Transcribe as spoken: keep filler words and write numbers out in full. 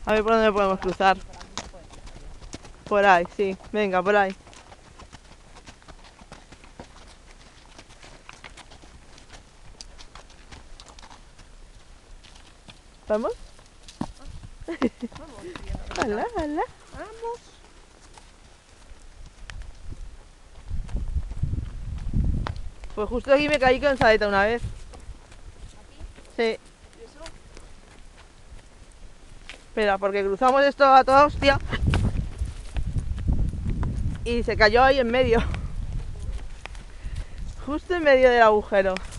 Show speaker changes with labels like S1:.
S1: A ver por dónde podemos cruzar. Por ahí, sí. Venga, por ahí. ¿Vamos?
S2: Vamos, tía.
S1: Hola, hola.
S2: Vamos.
S1: Pues justo aquí me caí con saleta una vez. Sí.
S2: ¿Y eso?
S1: Espera, porque cruzamos esto a toda hostia. Y se cayó ahí en medio. Justo en medio del agujero.